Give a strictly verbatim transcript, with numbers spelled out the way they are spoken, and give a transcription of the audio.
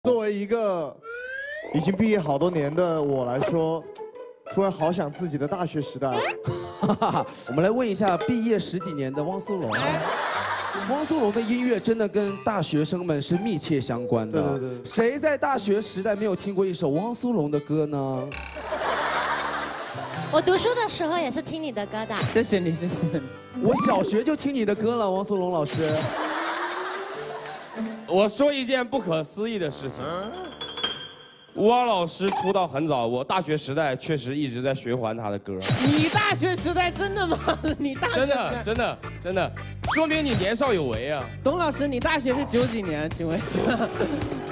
作为一个已经毕业好多年的我来说，突然好想自己的大学时代。 我们来问一下毕业十几年的汪苏泷。汪苏泷的音乐真的跟大学生们是密切相关的。 对对对。 谁在大学时代没有听过一首汪苏泷的歌呢？ 我读书的时候也是听你的歌的。 谢谢你，谢谢你。 我小学就听你的歌了，汪苏泷老师。 我说一件不可思议的事情，汪老师出道很早，我大学时代确实一直在循环他的歌。 你大学时代真的吗？你大学真的真的真的，说明你年少有为啊。 董老师，你大学是九几年？请问一下。